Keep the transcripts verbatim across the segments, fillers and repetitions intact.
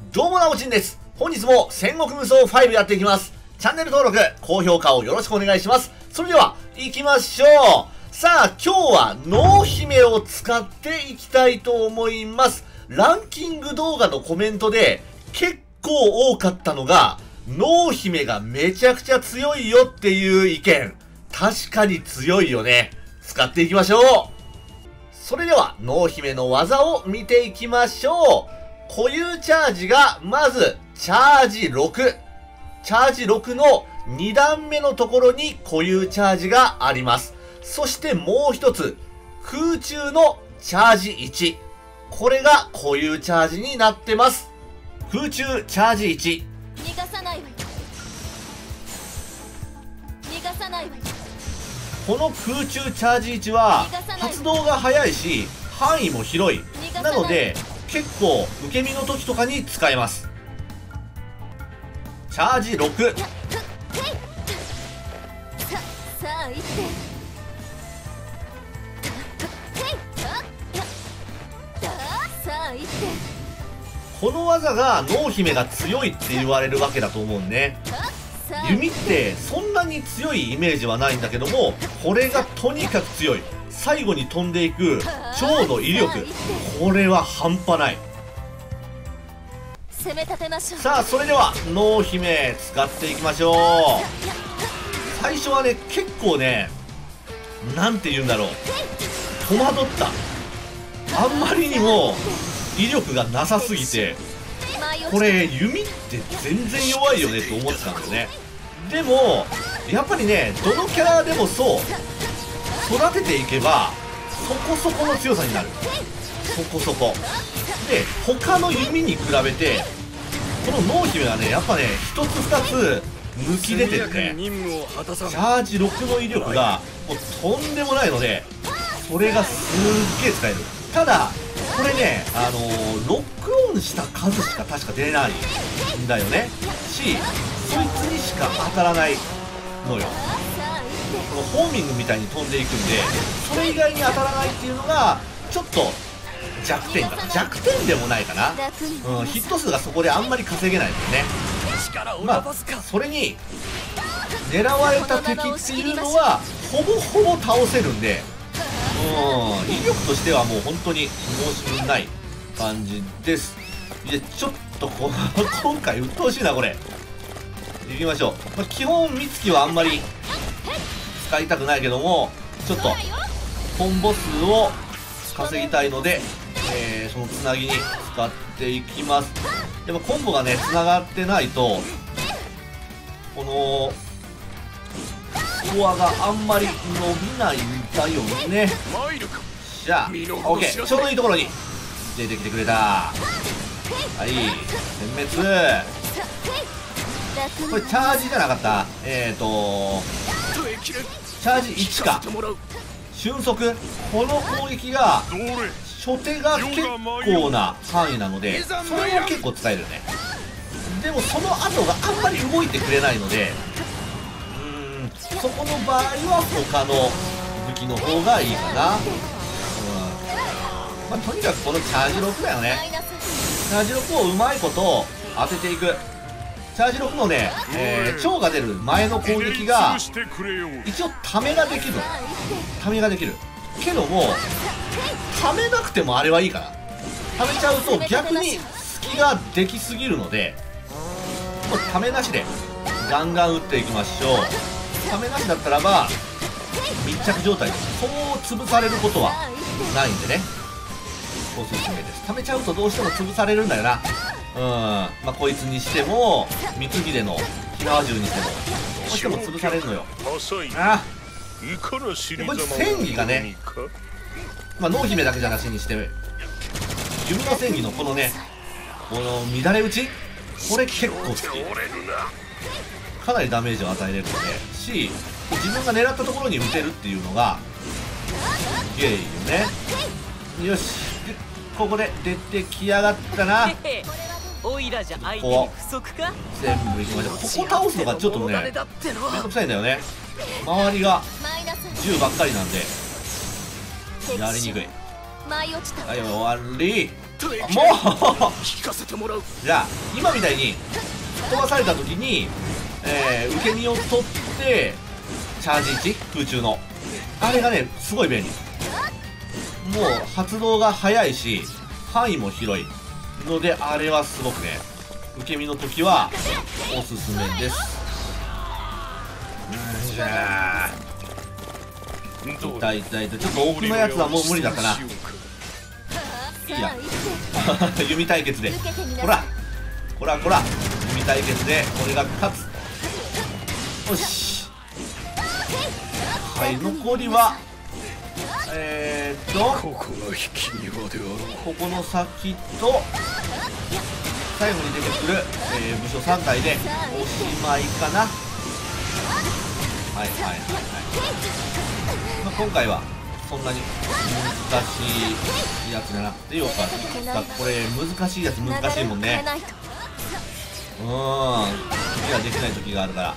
どうもなおちんです。本日も戦国無双ファイブやっていきます。チャンネル登録、高評価をよろしくお願いします。それでは、行きましょう。さあ、今日は濃姫を使っていきたいと思います。ランキング動画のコメントで結構多かったのが、濃姫がめちゃくちゃ強いよっていう意見。確かに強いよね。使っていきましょう。それでは、濃姫の技を見ていきましょう。固有チャージが、まず、チャージろく。チャージろくのに段目のところに固有チャージがあります。そしてもう一つ、空中のチャージいち。これが固有チャージになってます。空中チャージいち。 逃がさないわよ。逃がさないわよ。 この空中チャージいちは発動が早いし範囲も広い。なので結構受け身の時とかに使えます。チャージろく。 ささあ行ってさあ行ってこの技が濃姫が強いって言われるわけだと思うね。弓ってそんなに強いイメージはないんだけども、これがとにかく強い。最後に飛んでいく蝶の威力、これは半端ない。 攻め立てましょう。 さあ、それでは濃姫使っていきましょう。最初はね、結構ね、なんて言うんだろう、戸惑った。あんまりにも威力がなさすぎて、これ弓って全然弱いよねと思ってたんだよね。でもやっぱりね、どのキャラでもそう育てていけばそこそこの強さになる。そこそこで、他の弓に比べてこの濃姫はね、やっぱね、一つ二つ抜き出てて、チャージろくの威力がもうとんでもないので、それがすっげえ使える。ただこれね、あのー、ロックオンした数しか確か出ないんだよね。し、そいつにしか当たらないのよ。このホーミングみたいに飛んでいくんで、それ以外に当たらないっていうのがちょっと弱点かな。弱点でもないかな。うん、ヒット数がそこであんまり稼げないんだよね。まあそれに狙われた敵っていうのはほぼほぼ倒せるんで、うん、威力としてはもう本当に申し分ない感じです。いや、ちょっとこ今回鬱陶しいなこれ。いきましょう。まあ、基本美月はあんまり使いたくないけども、ちょっとコンボ数を稼ぎたいので、えー、そのつなぎに使っていきます。でもコンボがねつながってないとこのスコアがあんまり伸びないんだよね。じゃあ OK、 ちょうどいいところに出てきてくれた。はい、殲滅。これチャージじゃなかった。えーとチャージいちか。瞬速、この攻撃が初手が結構な範囲なので、それは結構使えるね。でもその後があんまり動いてくれないので、そこの場合は他の武器の方がいいかな。うん、まあ、とにかくこのチャージろくだよね。チャージろくをうまいこと当てていく。チャージろくのね、えー、蝶が出る前の攻撃が一応ためができるの。ためができるけども、ためなくてもあれはいいかな。ためちゃうと逆に隙ができすぎるので、もうためなしでガンガン打っていきましょう。ためなしだったらば密着状態でそう潰されることはないんでね、おすすめです。ためちゃうとどうしても潰されるんだよな。うん、まあこいつにしても光秀の火縄銃にしてもどうしても潰されるのよ。あでこいつ戦技がね、まあ濃姫だけじゃなしにして弓の戦技のこのね、この乱れ打ち、これ結構好き。かなりダメージを与えれるので、し、自分が狙ったところに打てるっていうのがすげえいいよね。よし、でここで出てきやがったな。ここ全部いきましょう。ここ倒すのがちょっとねめんどくさいんだよね。周りが銃ばっかりなんでやりにくい。はい、終わり。 もうじゃあ今みたいに飛ばされた時に、えー、受け身を取ってチャージいち空中のあれがねすごい便利。もう発動が早いし範囲も広いので、あれはすごくね受け身の時はおすすめです。うんじゃあ痛い痛い痛い。ちょっと奥のやつはもう無理だったな。いいや弓対決でこらこらこら弓対決で俺が勝つ。よし、はい、残りはえーっとここの先と最後に出てくる、えー、武将さん体でおしまいかな。はいはいはいはい、まあ、今回はそんなに難しいやつじゃなくてよかった。これ難しいやつ難しいもんね。うーん時ができない時があるから。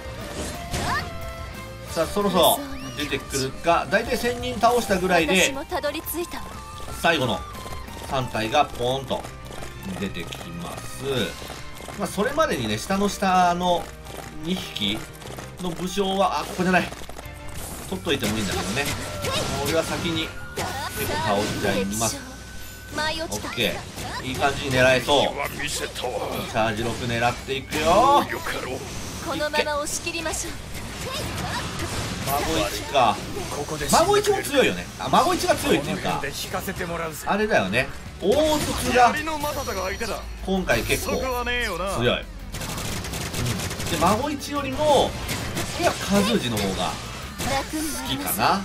さあそろそろ出てくるか。だいたいせんにん倒したぐらいで最後のさん体がポーンと出てきます。まあそれまでにね下の下のにひきの武将はあここじゃない取っといてもいいんだけどね。俺は先に結構倒しちゃいます。オッケー、いい感じに狙えそう。チャージろく狙っていくよ。 このまま押し切りましょう。 孫一か。孫一も強いよね。あ孫一が強いっていうかあれだよね、大筒が今回結構強い、うん、で孫一よりもいやカズージの方が好きかな。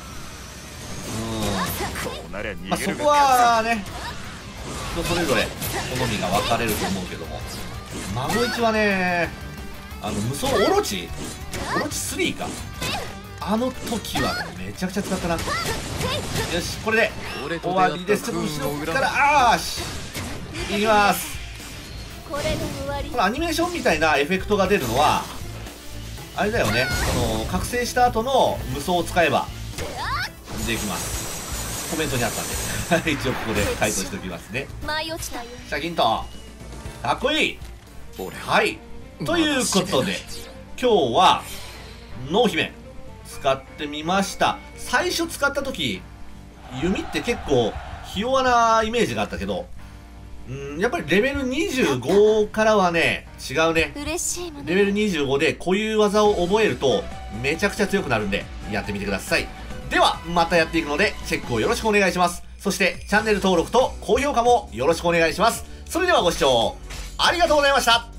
うんまあそこはね人それぞれ好みが分かれると思うけども、孫一はねあの無双オロチオロチスリーか、あの時はめちゃくちゃ使ったな。よしこれで終わりです。ちょっと後ろからあーしいきます。このアニメーションみたいなエフェクトが出るのはあれだよね、あの覚醒した後の無双を使えばできます。コメントにあったんで一応ここで回答しておきますね。シャキンとかっこいい。はいということで今日は濃姫使ってみました。最初使った時弓って結構ひ弱なイメージがあったけど、うんやっぱりレベルにじゅうごからはね違うね。レベルにじゅうごで固有技を覚えるとめちゃくちゃ強くなるんでやってみてください。ではまたやっていくのでチェックをよろしくお願いします。そしてチャンネル登録と高評価もよろしくお願いします。それではご視聴ありがとうございました。